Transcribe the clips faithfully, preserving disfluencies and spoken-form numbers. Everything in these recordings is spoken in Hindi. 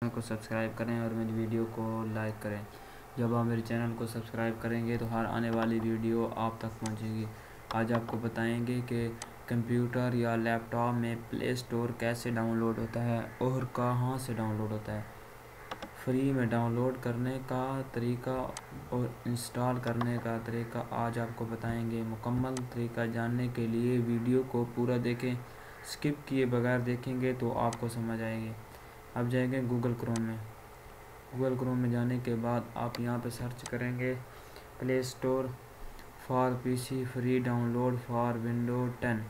को सब्सक्राइब करें और मेरी वीडियो को लाइक करें। जब आप मेरे चैनल को सब्सक्राइब करेंगे तो हर आने वाली वीडियो आप तक पहुंचेगी। आज आपको बताएंगे कि कंप्यूटर या लैपटॉप में प्ले स्टोर कैसे डाउनलोड होता है और कहां से डाउनलोड होता है, फ्री में डाउनलोड करने का तरीका और इंस्टॉल करने का तरीका आज आपको बताएंगे। मुकम्मल तरीका जानने के लिए वीडियो को पूरा देखें, स्किप किए बगैर देखेंगे तो आपको समझ आएगी। अब जाएंगे गूगल क्रोम में। गूगल क्रोम में जाने के बाद आप यहाँ पे सर्च करेंगे play store for PC free download for window ten.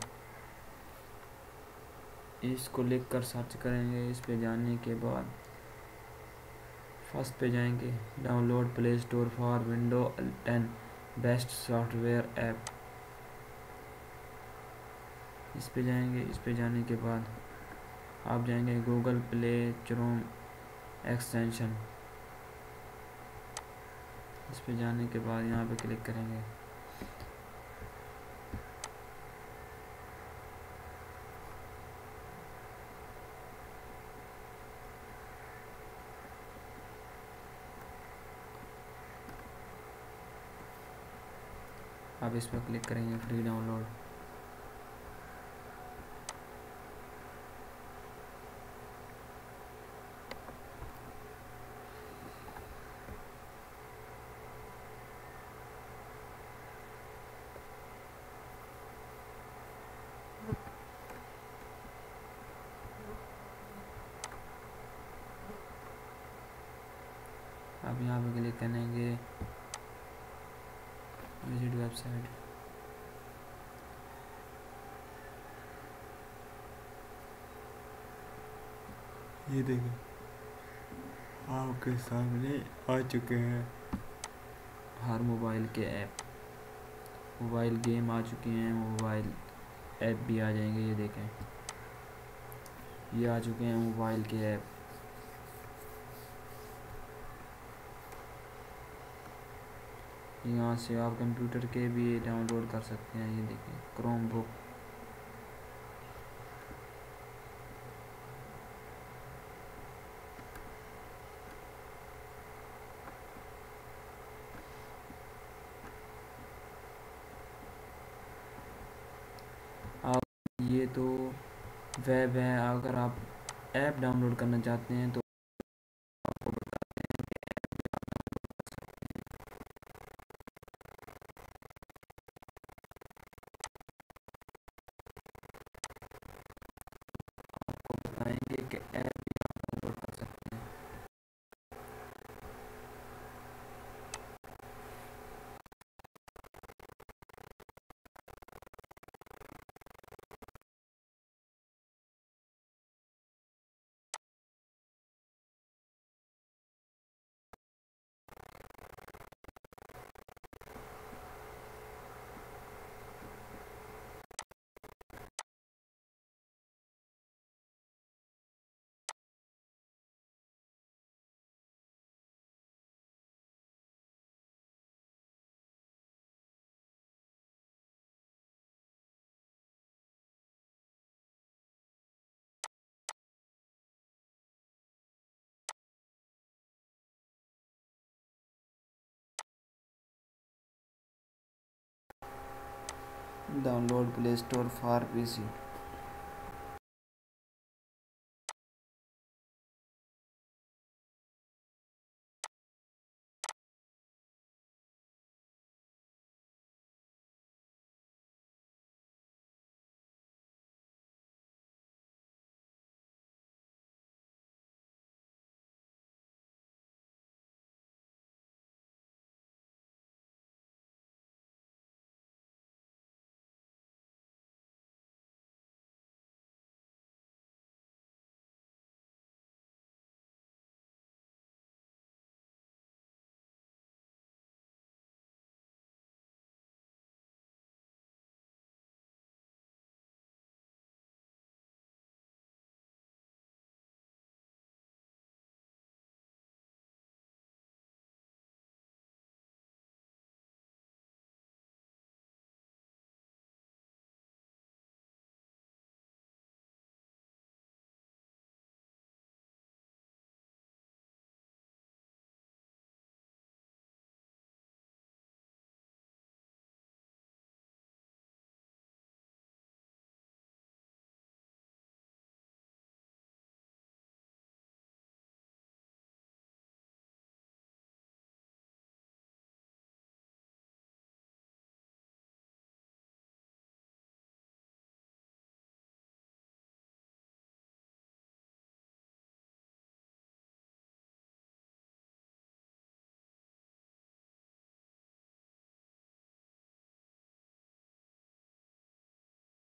इसको लिख कर सर्च करेंगे। इस पे जाने के बाद फर्स्ट पे जाएंगे, download play store for window ten best software app. इस पे जाएंगे। इस पे जाने के बाद आप जाएंगे गूगल प्ले क्रोम एक्सटेंशन। इस पे जाने के बाद यहाँ पे क्लिक करेंगे। आप इस पर क्लिक करेंगे फ्री डाउनलोड। अब यहाँ पे क्लिक करेंगे विजिट वेबसाइट। ये देखो आपके सामने आ चुके हैं हर मोबाइल के ऐप। मोबाइल गेम आ चुके हैं, मोबाइल ऐप भी आ जाएंगे। ये देखें, ये आ चुके हैं मोबाइल के ऐप। यहाँ से आप कंप्यूटर के भी डाउनलोड कर सकते हैं। ये देखें क्रोम बुक। आप ये तो वेब है। अगर आप ऐप डाउनलोड करना चाहते हैं तो आपको बताते हैं कि ऐप भी आप डाउनलोड कर सकते हैं। आपको बताएंगे कि ऐप भी आप डाउनलोड कर सकते हैं। Download play store for PC.